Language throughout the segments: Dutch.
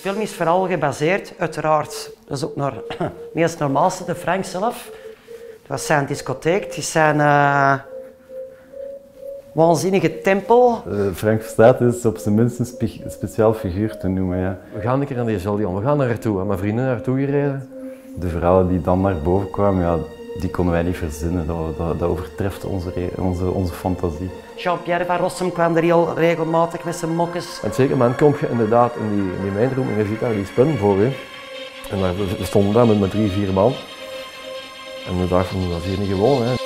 film is vooral gebaseerd, uiteraard, dat is ook naar het meest normaalste, de Frank zelf. Dat was zijn discotheek, het is zijn waanzinnige tempel. Frank Verstraeten is op zijn minst een speciaal figuur te noemen. Ja. We gaan een keer naar die Zillion, we gaan naar naartoe. Met mijn vrienden naartoe gereden. De verhalen die dan naar boven kwamen, ja, die konden wij niet verzinnen. Dat overtreft onze fantasie. Jean-Pierre van Rossum kwam er heel regelmatig met zijn mokkes. En op een zeker moment kom je inderdaad in die mijnroom en je ziet daar die spin voor je. En we stonden daar met 3, 4 man. En we dachten van, dat is hier niet gewoon. Hè.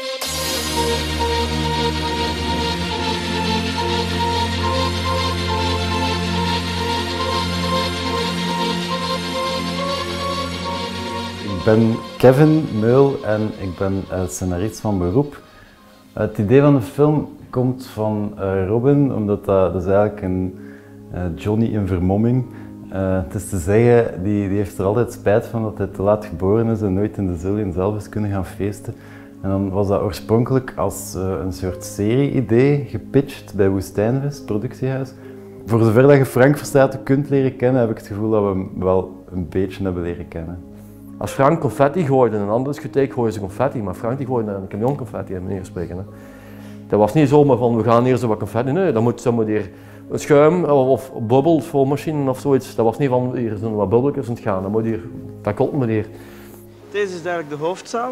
Ik ben Kevin Meul en ik ben scenarist van beroep. Het idee van de film komt van Robin, omdat dat is eigenlijk een Johnny in vermomming. Het is te zeggen, die heeft er altijd spijt van dat hij te laat geboren is en nooit in de Zillion zelf is kunnen gaan feesten. En dan was dat oorspronkelijk als een soort serie-idee gepitcht bij Woestijnvis, het productiehuis. Voor zover dat je Frank Verstraeten kunt leren kennen, heb ik het gevoel dat we hem wel een beetje hebben leren kennen. Als Frank confetti gooide in een andere discotheek gooide ze confetti, maar Frank die gooide een camion confetti in manier spreken. Hè. Dat was niet zomaar van we gaan hier zo wat confetti, nee, dan moet hier een schuim of bubbels voor machine of zoiets. Dat was niet van hier zijn wat bubbeltjes aan het gaan, dat komt maar hier. Deze is eigenlijk de hoofdzaal.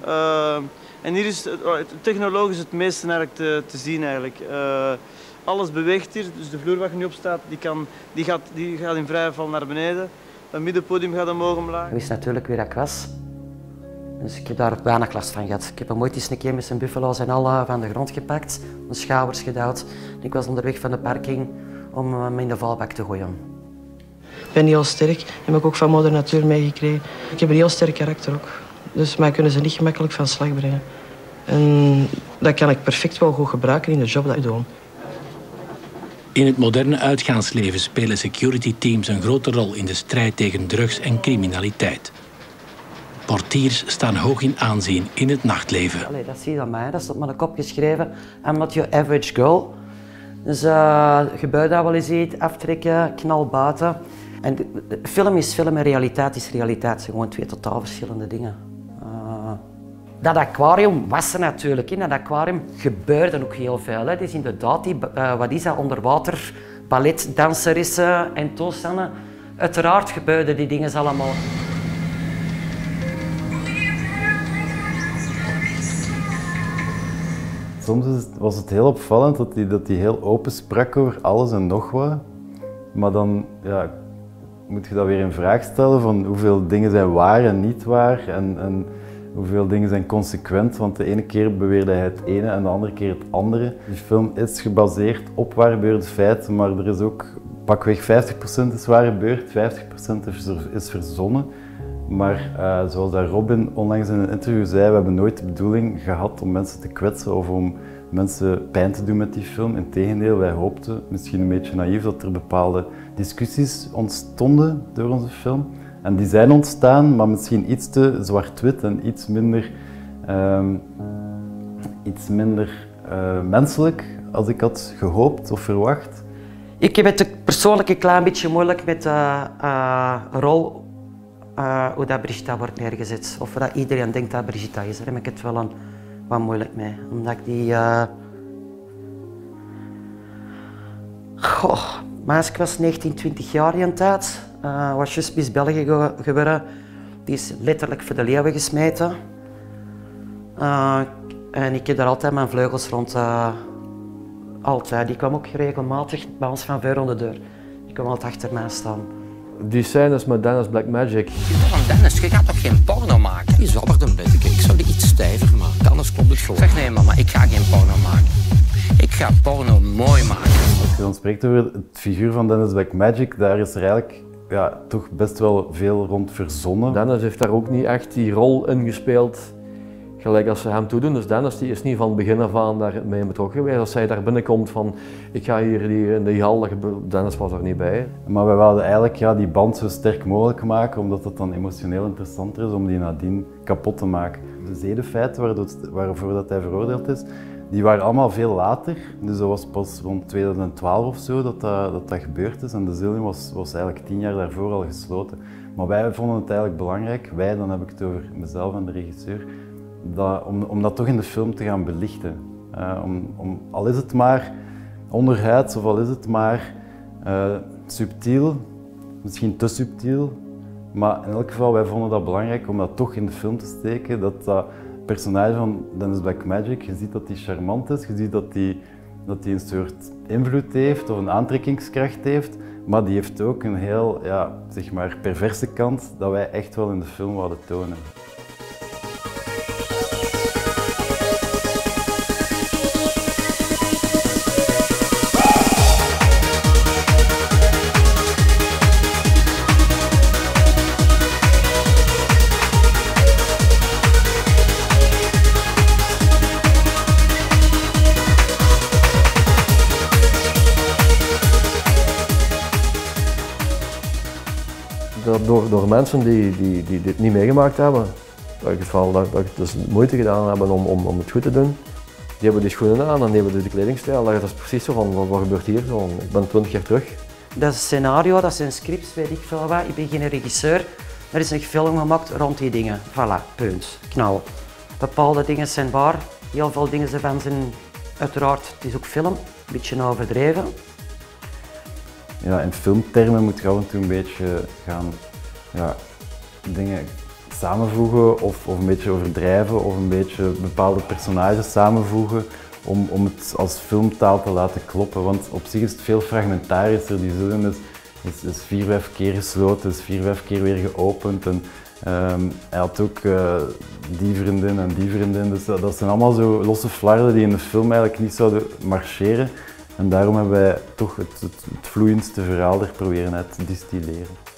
En hier is technologisch het meeste eigenlijk te zien eigenlijk. Alles beweegt hier, dus de vloer waar je nu op staat, die gaat in vrije val naar beneden. Het middenpodium gaat omhoog omlaag. Ik wist natuurlijk wie dat was. Dus ik heb daar weinig last van gehad. Ik heb hem ooit eens een keer met zijn buffalo's en al van de grond gepakt, de schouders gedouwd. Ik was onderweg van de parking om hem in de valbak te gooien. Ik ben heel sterk, heb ik ook van moeder natuur meegekregen. Ik heb een heel sterk karakter ook. Dus mij kunnen ze niet gemakkelijk van slag brengen. En dat kan ik perfect wel goed gebruiken in de job dat ik doe. In het moderne uitgaansleven spelen security teams een grote rol in de strijd tegen drugs en criminaliteit. Portiers staan hoog in aanzien in het nachtleven. Allee, dat zie je aan mij, dat is op mijn kop geschreven. I'm not your average girl. Dus gebouw dat wel eens ziet, aftrekken, knal buiten. En film is film en realiteit is realiteit. Het zijn gewoon 2 totaal verschillende dingen. Dat aquarium was er natuurlijk. In dat aquarium gebeurde ook heel veel. Hè. Dus inderdaad, wat is dat, onderwater balletdanseressen en toestanden. Uiteraard gebeurden die dingen allemaal. Soms was het heel opvallend dat hij heel open sprak over alles en nog wat. Maar dan ja, moet je dat weer in vraag stellen van hoeveel dingen zijn waar en niet waar. En hoeveel dingen zijn consequent, want de ene keer beweerde hij het ene en de andere keer het andere. Die film is gebaseerd op waar gebeurde feiten, maar er is ook pakweg 50% is waar gebeurd, 50% is verzonnen. Maar zoals dat Robin onlangs in een interview zei, we hebben nooit de bedoeling gehad om mensen te kwetsen of om mensen pijn te doen met die film. Integendeel, wij hoopten, misschien een beetje naïef, dat er bepaalde discussies ontstonden door onze film. En die zijn ontstaan, maar misschien iets te zwart-wit en iets minder menselijk als ik had gehoopt of verwacht. Ik heb het persoonlijk een klein beetje moeilijk met de rol hoe dat Brigitta wordt neergezet. Of dat iedereen denkt dat Brigitta is. Daar heb ik het wel wat moeilijk mee. Omdat ik die... Meisje was 19, 20 jaar in tijd. Was juist Miss België geworden. Die is letterlijk voor de leeuwen gesmeten. En ik heb daar altijd mijn vleugels rond. Altijd. Die kwam ook regelmatig bij ons van ver onder de deur. Die kwam altijd achter mij staan. Die scènes met Dennis Black Magic. Dennis, je gaat toch geen porno maken? Je zabbert een beetje. Ik zou die iets stijver maken. Anders klopt het gewoon. Zeg nee mama, ik ga geen porno maken. Ik ga porno mooi maken. Als je dan spreekt over het figuur van Dennis Black Magic, daar is er eigenlijk toch best wel veel rond verzonnen. Dennis heeft daar ook niet echt die rol in gespeeld gelijk als ze hem toedoen. Dus Dennis die is niet van het begin af aan daarmee betrokken geweest. Als zij daar binnenkomt van ik ga hier in die hal, Dennis was er niet bij. Maar wij wilden eigenlijk die band zo sterk mogelijk maken, omdat het dan emotioneel interessanter is om die nadien kapot te maken. De zedenfeiten waarvoor dat hij veroordeeld is, die waren allemaal veel later. Dus dat was pas rond 2012 of zo dat gebeurd is. En de Zillion was eigenlijk 10 jaar daarvoor al gesloten. Maar wij vonden het eigenlijk belangrijk, dan heb ik het over mezelf en de regisseur, om dat toch in de film te gaan belichten. Al is het maar onderhuids of al is het maar subtiel, misschien te subtiel. Maar in elk geval, wij vonden dat belangrijk om dat toch in de film te steken. Dat personage van Dennis Blackmagic, je ziet dat hij charmant is, je ziet dat hij een soort invloed heeft of een aantrekkingskracht heeft. Maar die heeft ook een heel, zeg maar, perverse kant dat wij echt wel in de film wilden tonen. Door mensen die dit niet meegemaakt hebben, dat ik dus moeite gedaan heb om het goed te doen. Die hebben die schoenen aan en die hebben de kledingstijl. Dat is precies zo van, wat gebeurt hier zo? Ik ben 20 jaar terug. Dat is een scenario, dat zijn scripts, weet ik veel wat. Ik ben geen regisseur. Er is een film gemaakt rond die dingen. Voilà, punt. Knal. Bepaalde dingen zijn waar, heel veel dingen ervan zijn uiteraard, het is ook film, een beetje overdreven. Ja, in filmtermen moet je af en toe een beetje gaan dingen samenvoegen of een beetje overdrijven of een beetje bepaalde personages samenvoegen om het als filmtaal te laten kloppen. Want op zich is het veel fragmentarischer. Die Zillion is 4, 5 keer gesloten, is 4, 5 keer weer geopend. En, hij had ook die vriendin en die vriendin. Dus dat zijn allemaal zo losse flarden die in de film eigenlijk niet zouden marcheren. En daarom hebben wij toch het vloeiendste verhaal er proberen uit te distilleren.